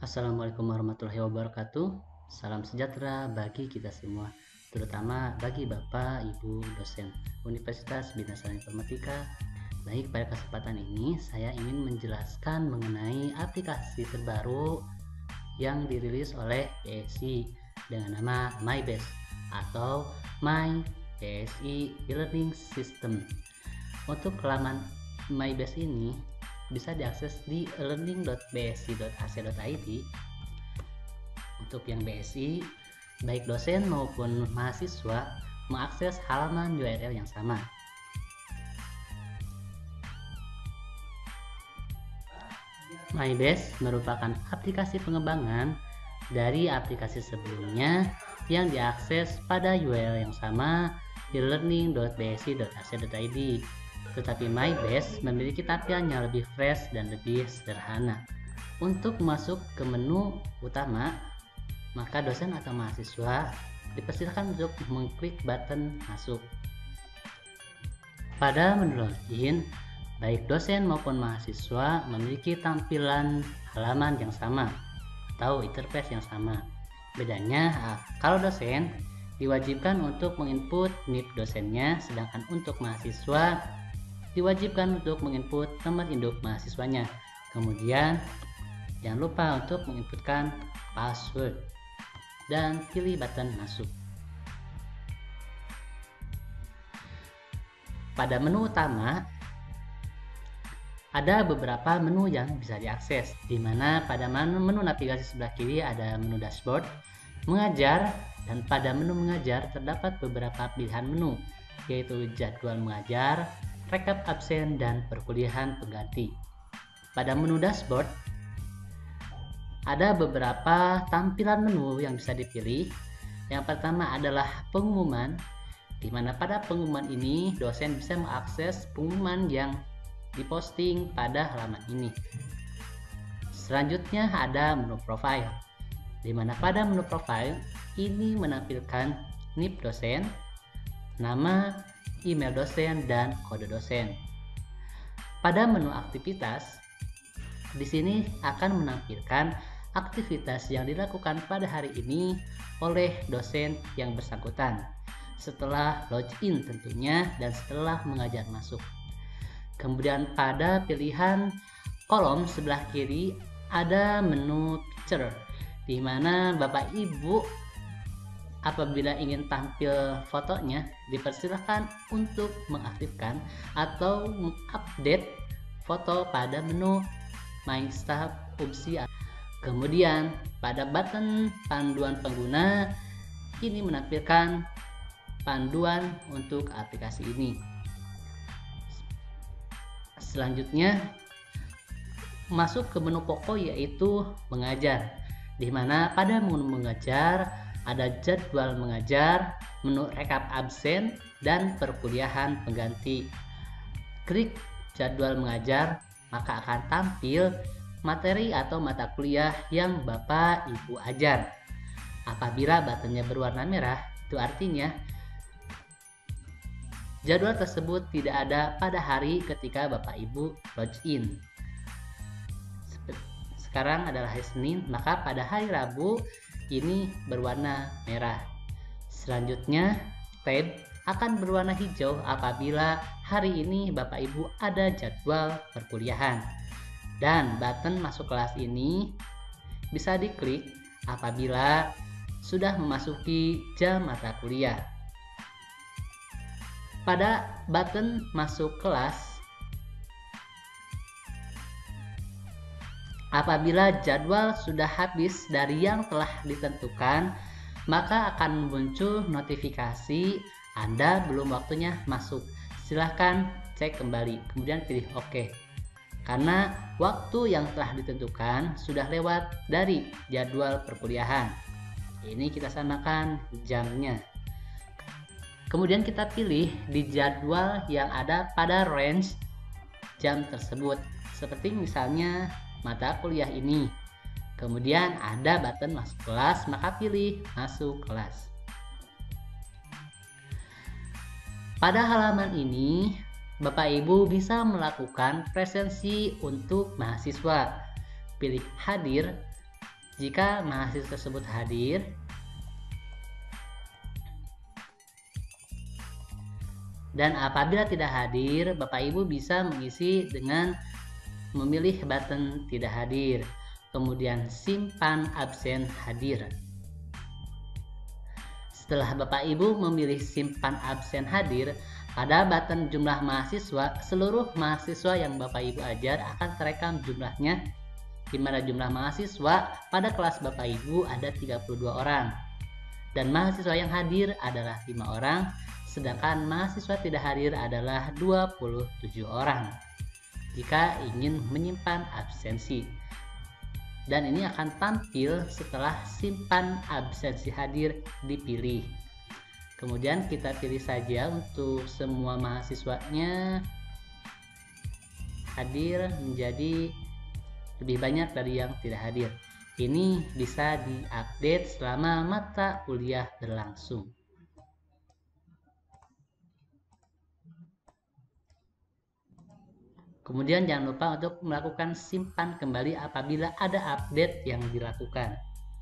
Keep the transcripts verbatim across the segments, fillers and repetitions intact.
Assalamualaikum warahmatullahi wabarakatuh. Salam sejahtera bagi kita semua, terutama bagi Bapak, Ibu, dosen Universitas Bina Sarana Informatika. Baik, pada kesempatan ini saya ingin menjelaskan mengenai aplikasi terbaru yang dirilis oleh P S I dengan nama MyBase atau My P S I E-Learning System. Untuk laman MyBase ini bisa diakses di e-learning dot b s i dot a c dot i d. Untuk yang B S I, baik dosen maupun mahasiswa mengakses halaman U R L yang sama. MyBase merupakan aplikasi pengembangan dari aplikasi sebelumnya yang diakses pada U R L yang sama di e learning dot b s i dot a c dot i d. Tetapi MyBase memiliki tampilan yang lebih fresh dan lebih sederhana. Untuk masuk ke menu utama, maka dosen atau mahasiswa dipersilakan untuk mengklik button masuk. Pada menu login, baik dosen maupun mahasiswa memiliki tampilan halaman yang sama atau interface yang sama. Bedanya, kalau dosen diwajibkan untuk menginput N I P dosennya, sedangkan untuk mahasiswa diwajibkan untuk menginput nomor induk mahasiswanya. Kemudian jangan lupa untuk menginputkan password dan pilih button masuk. Pada menu utama ada beberapa menu yang bisa diakses, di mana pada menu, menu navigasi sebelah kiri ada menu dashboard, mengajar, dan pada menu mengajar terdapat beberapa pilihan menu, yaitu jadwal mengajar, rekap absen, dan perkuliahan pengganti. Pada menu dashboard ada beberapa tampilan menu yang bisa dipilih. Yang pertama adalah pengumuman, di mana pada pengumuman ini dosen bisa mengakses pengumuman yang diposting pada halaman ini. Selanjutnya ada menu profile, di mana pada menu profile ini menampilkan N I P dosen, nama, email dosen, dan kode dosen. Pada menu aktivitas, di sini akan menampilkan aktivitas yang dilakukan pada hari ini oleh dosen yang bersangkutan setelah login tentunya dan setelah mengajar masuk. Kemudian pada pilihan kolom sebelah kiri ada menu picture, di mana Bapak Ibu apabila ingin tampil fotonya dipersilahkan untuk mengaktifkan atau mengupdate foto pada menu My Staff opsi. Kemudian pada button panduan pengguna ini menampilkan panduan untuk aplikasi ini. Selanjutnya masuk ke menu pokok, yaitu mengajar, di mana pada menu mengajar ada jadwal mengajar, menu rekap absen, dan perkuliahan pengganti. Klik jadwal mengajar, maka akan tampil materi atau mata kuliah yang Bapak Ibu ajar. Apabila buttonnya berwarna merah, itu artinya jadwal tersebut tidak ada pada hari ketika Bapak Ibu login. Sekarang adalah hari Senin, maka pada hari Rabu ini berwarna merah. Selanjutnya tab akan berwarna hijau apabila hari ini Bapak Ibu ada jadwal perkuliahan. Dan button masuk kelas ini bisa diklik apabila sudah memasuki jam mata kuliah. Pada button masuk kelas, apabila jadwal sudah habis dari yang telah ditentukan, maka akan muncul notifikasi Anda belum waktunya masuk. Silahkan cek kembali, kemudian pilih OK. Karena waktu yang telah ditentukan sudah lewat dari jadwal perkuliahan. Ini kita samakan jamnya. Kemudian kita pilih di jadwal yang ada pada range jam tersebut. Seperti misalnya mata kuliah ini. Kemudian ada button masuk kelas, maka pilih masuk kelas. Pada halaman ini Bapak Ibu bisa melakukan presensi untuk mahasiswa. Pilih hadir, Jika mahasiswa tersebut hadir, dan apabila tidak hadir, Bapak Ibu bisa mengisi dengan memilih button tidak hadir, kemudian simpan absen hadir. Setelah Bapak Ibu memilih simpan absen hadir, pada button jumlah mahasiswa, seluruh mahasiswa yang Bapak Ibu ajar akan terekam jumlahnya, di mana jumlah mahasiswa pada kelas Bapak Ibu ada tiga puluh dua orang dan mahasiswa yang hadir adalah lima orang, sedangkan mahasiswa tidak hadir adalah dua puluh tujuh orang jika ingin menyimpan absensi. Dan ini akan tampil setelah simpan absensi hadir dipilih. Kemudian kita pilih saja untuk semua mahasiswanya hadir menjadi lebih banyak dari yang tidak hadir. Ini bisa diupdate selama mata kuliah berlangsung. Kemudian jangan lupa untuk melakukan simpan kembali apabila ada update yang dilakukan.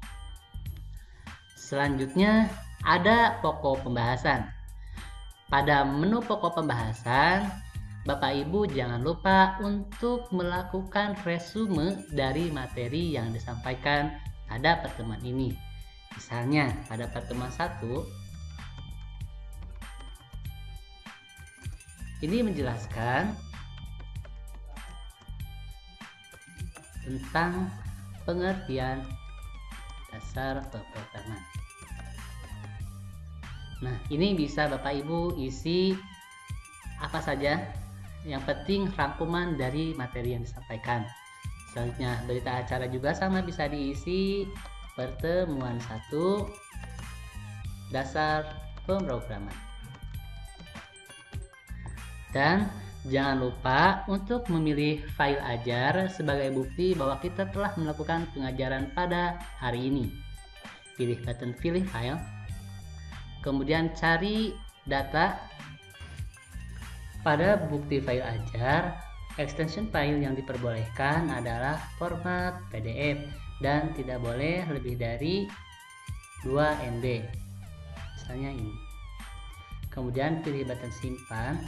Selanjutnya ada pokok pembahasan. Pada menu pokok pembahasan, Bapak Ibu jangan lupa untuk melakukan resume dari materi yang disampaikan pada pertemuan ini. Misalnya pada pertemuan satu, ini menjelaskan tentang pengertian dasar pemrograman. Nah, ini bisa Bapak Ibu isi apa saja, yang penting rangkuman dari materi yang disampaikan. Selanjutnya berita acara juga sama, bisa diisi pertemuan satu dasar pemrograman. Dan jangan lupa untuk memilih file ajar sebagai bukti bahwa kita telah melakukan pengajaran pada hari ini. Pilih button pilih file, kemudian cari data. Pada bukti file ajar, extension file yang diperbolehkan adalah format P D F dan tidak boleh lebih dari dua M B. Misalnya ini. Kemudian pilih button simpan.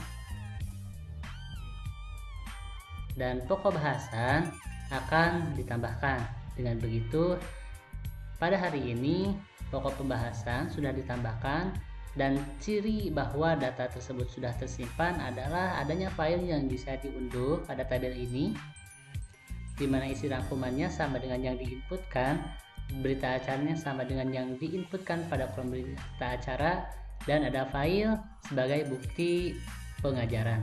Dan pokok bahasan akan ditambahkan. Dengan begitu, pada hari ini pokok pembahasan sudah ditambahkan, dan ciri bahwa data tersebut sudah tersimpan adalah adanya file yang bisa diunduh pada tabel ini, di mana isi rangkumannya sama dengan yang diinputkan, berita acaranya sama dengan yang diinputkan pada form berita acara, dan ada file sebagai bukti pengajaran.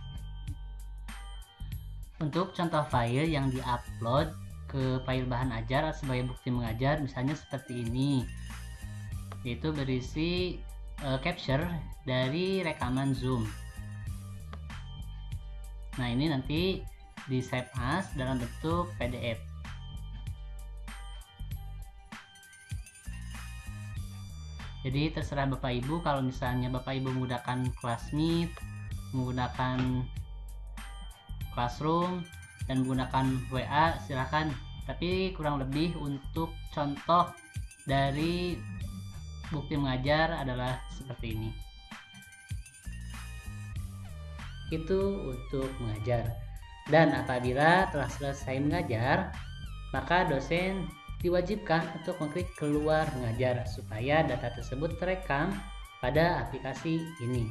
Untuk contoh file yang diupload ke file bahan ajar sebagai bukti mengajar, misalnya seperti ini, yaitu berisi uh, capture dari rekaman Zoom. Nah, ini nanti di save as dalam bentuk P D F. Jadi terserah Bapak Ibu, kalau misalnya Bapak Ibu menggunakan Classmeet, menggunakan Classroom, dan menggunakan W A, silahkan. Tapi kurang lebih untuk contoh dari bukti mengajar adalah seperti ini. Itu untuk mengajar. Dan apabila telah selesai mengajar, maka dosen diwajibkan untuk mengklik keluar mengajar supaya data tersebut terekam pada aplikasi ini.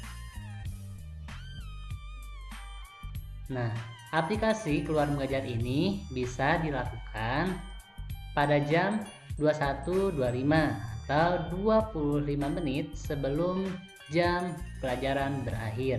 Nah, aplikasi keluar mengajar ini bisa dilakukan pada jam dua puluh satu dua puluh lima atau dua puluh lima menit sebelum jam pelajaran berakhir.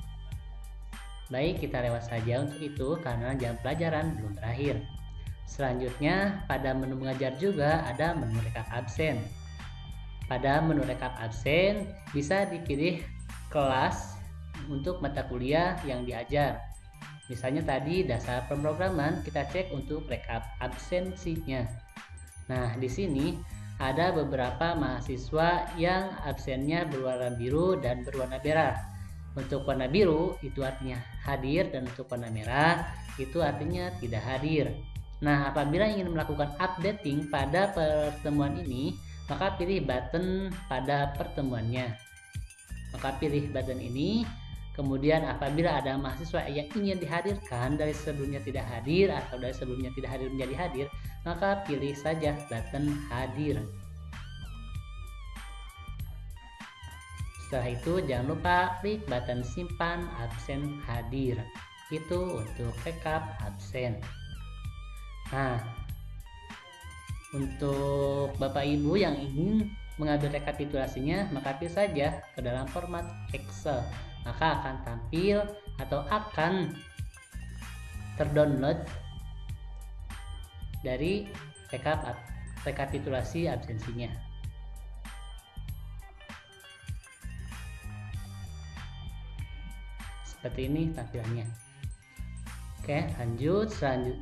Baik, kita lewat saja untuk itu karena jam pelajaran belum berakhir. Selanjutnya, pada menu mengajar juga ada menu rekap absen. Pada menu rekap absen bisa dipilih kelas untuk mata kuliah yang diajar. Misalnya tadi dasar pemrograman, kita cek untuk rekap absensinya. Nah, di sini ada beberapa mahasiswa yang absennya berwarna biru dan berwarna merah. Untuk warna biru itu artinya hadir, dan untuk warna merah itu artinya tidak hadir. Nah, apabila ingin melakukan updating pada pertemuan ini, maka pilih button pada pertemuannya. Maka pilih button ini, kemudian apabila ada mahasiswa yang ingin dihadirkan dari sebelumnya tidak hadir atau dari sebelumnya tidak hadir menjadi hadir, maka pilih saja button hadir. Setelah itu jangan lupa klik button simpan absen hadir. Itu untuk backup absen. Nah, untuk Bapak Ibu yang ingin mengambil rekapitulasinya, maka pilih saja ke dalam format Excel. Maka akan tampil atau akan terdownload dari rekap rekapitulasi absensinya. Seperti ini tampilannya. Oke, lanjut selanjutnya.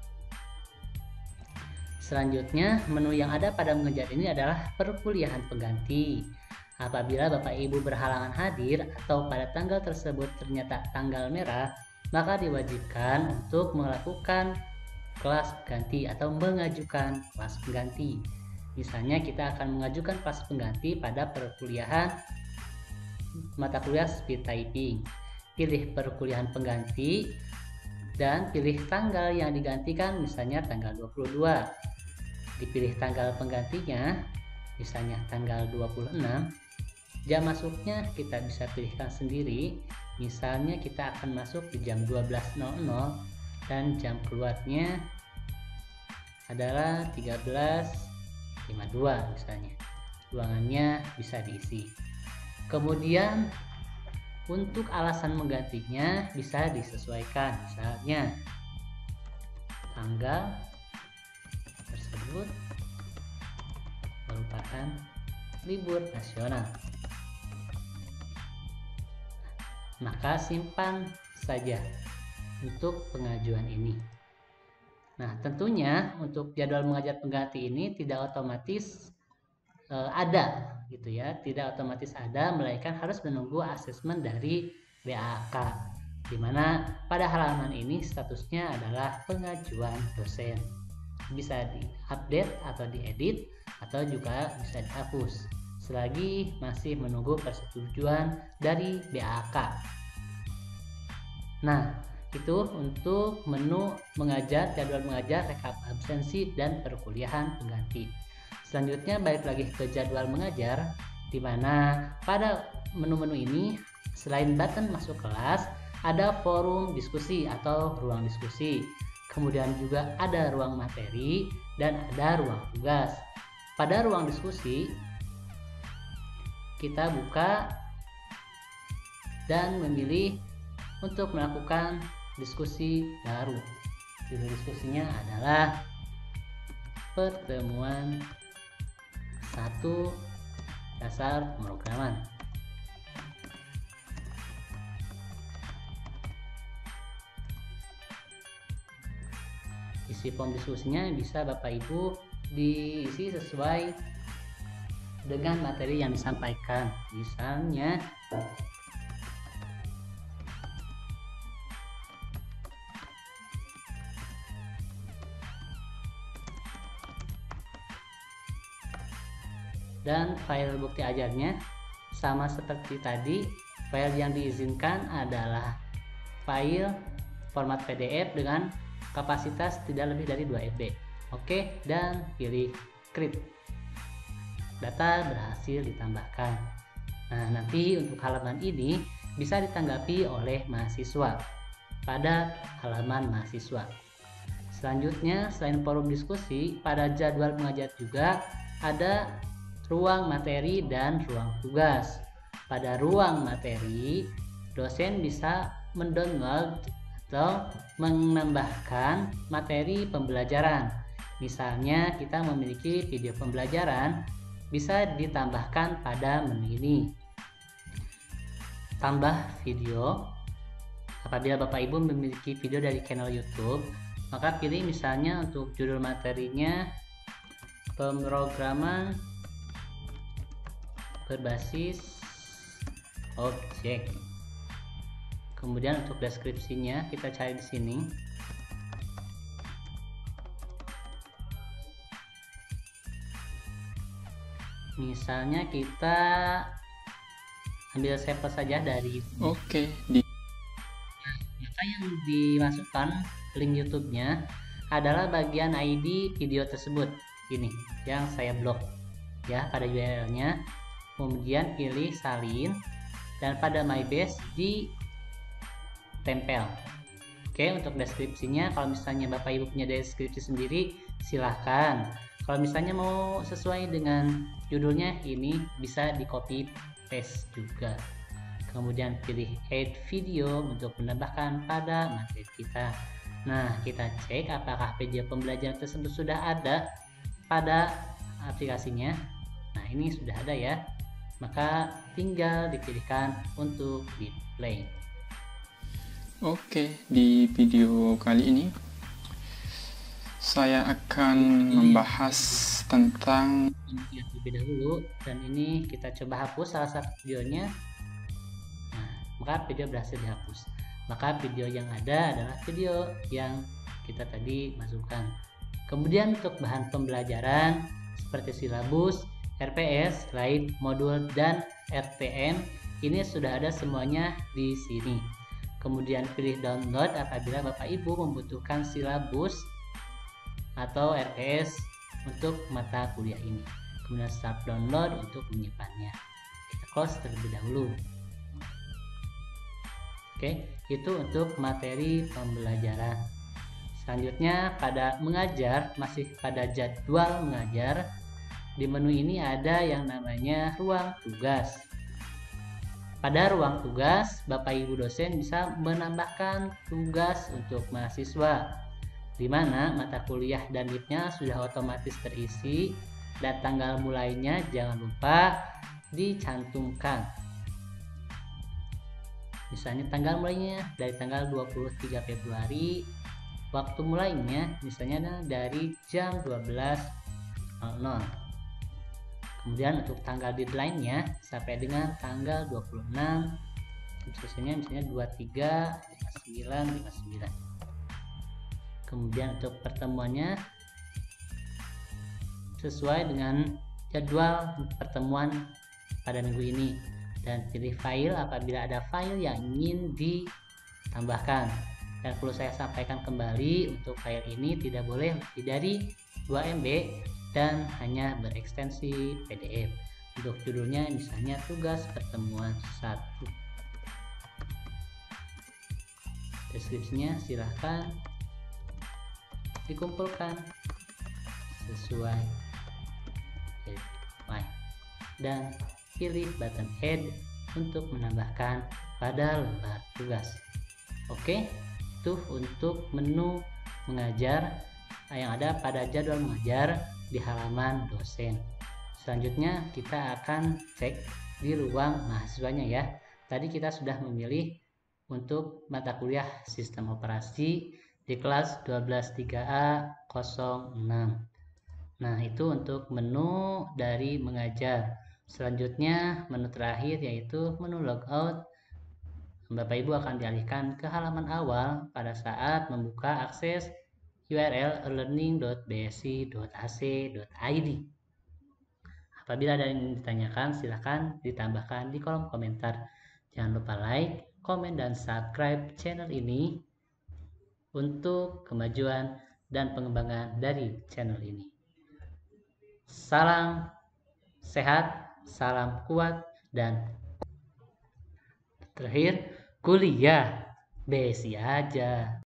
Selanjutnya, menu yang ada pada mengejar ini adalah perkuliahan pengganti. Apabila Bapak Ibu berhalangan hadir atau pada tanggal tersebut ternyata tanggal merah, maka diwajibkan untuk melakukan kelas pengganti atau mengajukan kelas pengganti. Misalnya kita akan mengajukan kelas pengganti pada perkuliahan mata kuliah speed typing. Pilih perkuliahan pengganti dan pilih tanggal yang digantikan, misalnya tanggal dua puluh dua. Dipilih tanggal penggantinya, misalnya tanggal dua puluh enam. Jam masuknya kita bisa pilihkan sendiri, misalnya kita akan masuk di jam dua belas nol nol dan jam keluarnya adalah tiga belas lima puluh dua misalnya. Ruangannya bisa diisi. Kemudian untuk alasan menggantinya bisa disesuaikan, misalnya tanggal tersebut merupakan libur nasional. Maka simpan saja untuk pengajuan ini. Nah, tentunya untuk jadwal mengajar pengganti ini tidak otomatis e, ada gitu ya, tidak otomatis ada, melainkan harus menunggu asesmen dari B A K, di mana pada halaman ini statusnya adalah pengajuan dosen. Bisa diupdate atau diedit atau juga bisa dihapus selagi masih menunggu persetujuan dari B A K. Nah, itu untuk menu mengajar, jadwal mengajar, rekap absensi, dan perkuliahan pengganti. Selanjutnya balik lagi ke jadwal mengajar, di mana pada menu-menu ini selain button masuk kelas, ada forum diskusi atau ruang diskusi. Kemudian juga ada ruang materi dan ada ruang tugas. Pada ruang diskusi kita buka dan memilih untuk melakukan diskusi baru. Judul diskusinya adalah pertemuan satu dasar pemrograman. Isi form diskusinya bisa Bapak Ibu diisi sesuai dengan materi yang disampaikan. Misalnya dan file bukti ajarnya sama seperti tadi. File yang diizinkan adalah file format P D F dengan kapasitas tidak lebih dari dua M B. Oke, dan pilih create. Data berhasil ditambahkan. Nah, nanti untuk halaman ini bisa ditanggapi oleh mahasiswa pada halaman mahasiswa. Selanjutnya, selain forum diskusi, pada jadwal mengajar juga ada ruang materi dan ruang tugas. Pada ruang materi, dosen bisa mendownload atau menambahkan materi pembelajaran. Misalnya kita memiliki video pembelajaran, bisa ditambahkan pada menu ini. Tambah video. Apabila Bapak Ibu memiliki video dari channel YouTube, maka pilih misalnya untuk judul materinya pemrograman berbasis objek. Kemudian untuk deskripsinya kita cari di sini. Misalnya kita ambil sampel saja dari Oke, di maka yang dimasukkan link YouTube-nya adalah bagian I D video tersebut. Ini yang saya blok ya pada U R L-nya. Kemudian pilih salin dan pada my base ditempel. Oke, untuk deskripsinya kalau misalnya Bapak Ibu punya deskripsi sendiri silahkan. Kalau misalnya mau sesuai dengan judulnya, ini bisa di copy paste juga. Kemudian pilih add video untuk menambahkan pada materi kita. Nah, kita cek apakah video pembelajaran tersebut sudah ada pada aplikasinya. Nah, ini sudah ada ya. Maka tinggal dipilihkan untuk di play. Oke, di video kali ini saya akan membahas tentang terlebih dahulu, dan ini kita coba hapus salah satu videonya. Nah, maka video berhasil dihapus. Maka video yang ada adalah video yang kita tadi masukkan. Kemudian untuk bahan pembelajaran seperti silabus, R P S, slide, modul, dan R T M ini sudah ada semuanya di sini. Kemudian pilih download apabila Bapak Ibu membutuhkan silabus atau R P S untuk mata kuliah ini. Kemudian start download untuk menyimpannya. Kita close terlebih dahulu. Oke, itu untuk materi pembelajaran. Selanjutnya pada mengajar, masih pada jadwal mengajar. Di menu ini ada yang namanya ruang tugas. Pada ruang tugas, Bapak Ibu dosen bisa menambahkan tugas untuk mahasiswa, di mana mata kuliah dan N I P-nya sudah otomatis terisi dan tanggal mulainya jangan lupa dicantumkan. Misalnya tanggal mulainya dari tanggal dua puluh tiga Februari, waktu mulainya misalnya dari jam dua belas nol nol. Kemudian untuk tanggal deadline-nya sampai dengan tanggal dua puluh enam, khususnya misalnya dua puluh tiga, lima puluh sembilan, lima puluh sembilan. Kemudian untuk pertemuannya sesuai dengan jadwal pertemuan pada minggu ini, dan pilih file apabila ada file yang ingin ditambahkan. Dan perlu saya sampaikan kembali, untuk file ini tidak boleh lebih dari dua M B dan hanya berekstensi P D F. Untuk judulnya misalnya tugas pertemuan satu. Deskripsinya silahkan dikumpulkan sesuai deadline dan pilih button add untuk menambahkan pada lembar tugas. Oke, itu untuk menu mengajar yang ada pada jadwal mengajar di halaman dosen. Selanjutnya kita akan cek di ruang mahasiswanya ya. Tadi kita sudah memilih untuk mata kuliah sistem operasi di kelas dua belas tiga A nol enam. Nah, itu untuk menu dari mengajar. Selanjutnya menu terakhir yaitu menu logout. Bapak Ibu akan dialihkan ke halaman awal pada saat membuka akses U R L learning dot b s i dot a c dot i d. Apabila ada yang ditanyakan, silakan ditambahkan di kolom komentar. Jangan lupa like, komen, dan subscribe channel ini untuk kemajuan dan pengembangan dari channel ini. Salam sehat, salam kuat, dan terakhir kuliah besi aja.